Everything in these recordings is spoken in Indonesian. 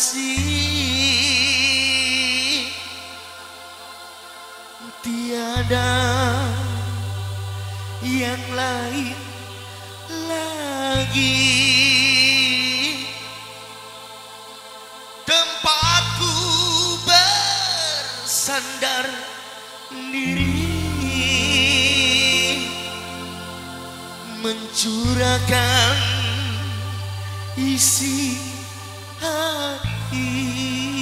kasih, tiada yang lain lagi. Tempatku bersandar diri, mencurahkan isi hati.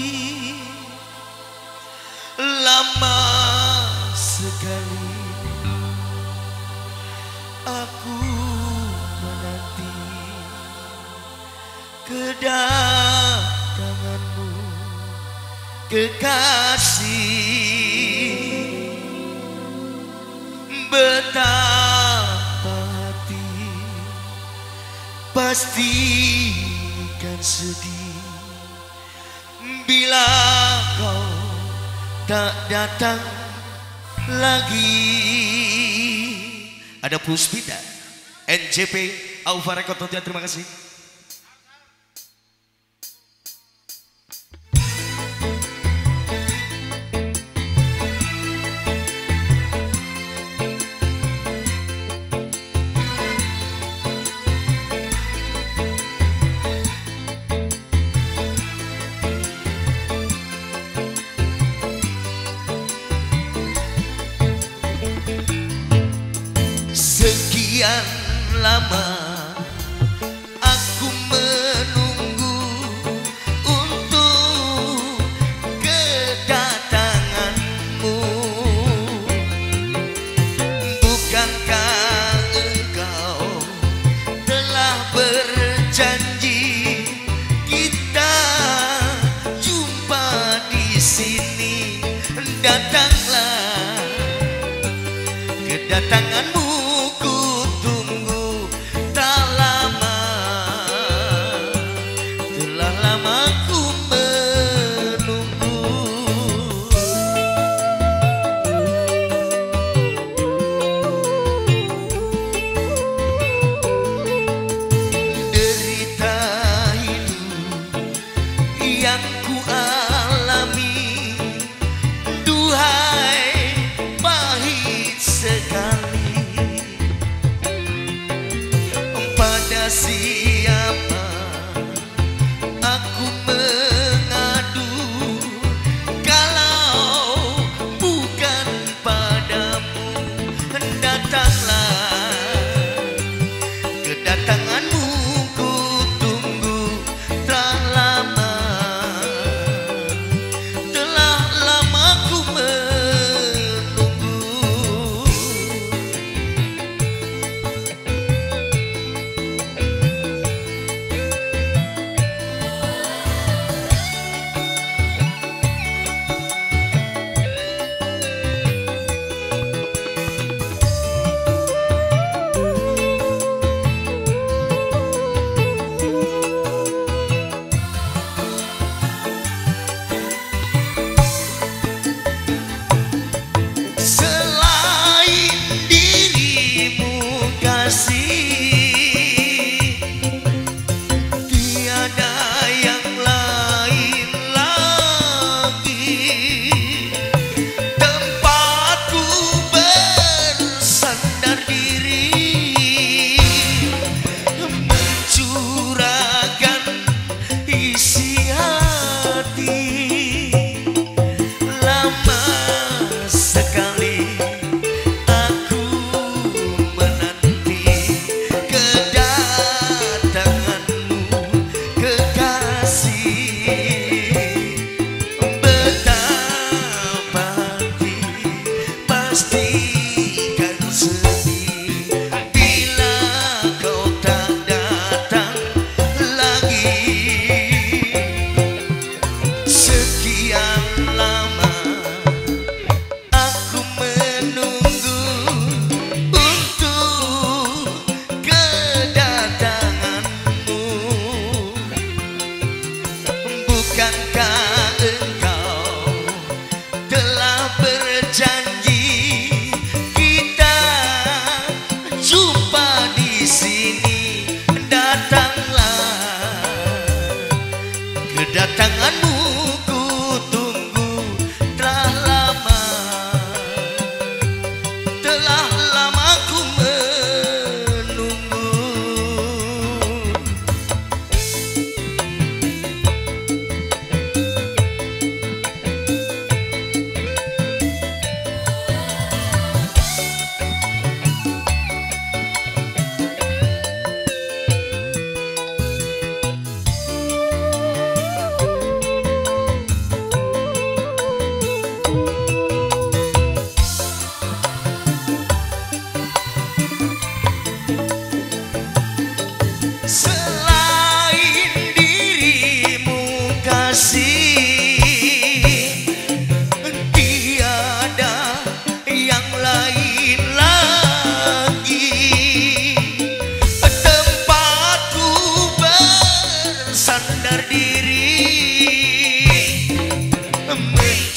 Lama sekali aku menanti kedatanganmu, kekasih. Betapa hati pastikan sedih bila kau tak datang lagi. Ada Puspita, NJP, Alfa Record, terima kasih. Sekian lama aku menunggu untuk kedatanganmu. Bukankah engkau telah berjanji kita jumpa di sini? Datanglah, kedatanganmu yang ku alami. Duhai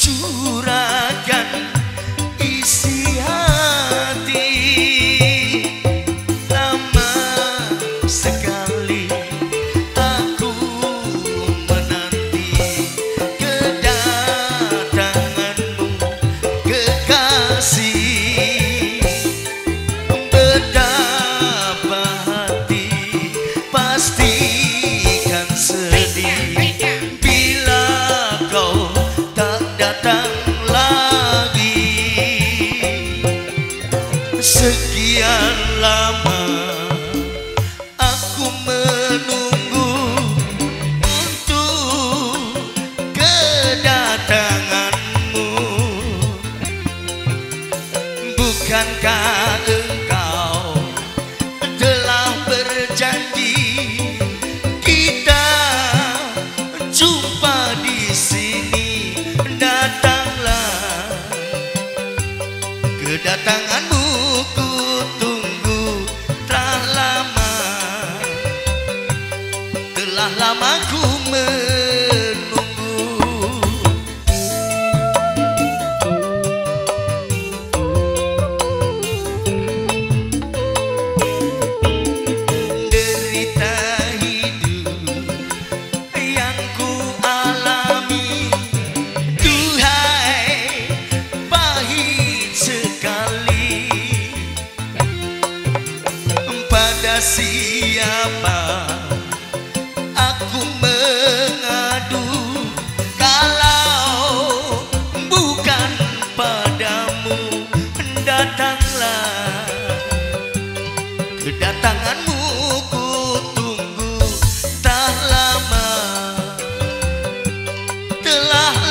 curahkan isi hati. Lama sekali aku menanti kedatanganmu kekasih. Betapa hati pastikan sedih bila kau tak datang lagi. Sekian lama aku menunggu untuk kedatanganmu. Bukankah engkau telah berjanji kita jumpa di sini? Datanglah, kedatanganmu ku tunggu telah lama ku menunggu. Derita hidup yang ku alami, duhai pahit sekali. Pada siapa aku mengadu kalau bukan padamu? Datanglah, kedatanganmu ku tunggu tak lama, telah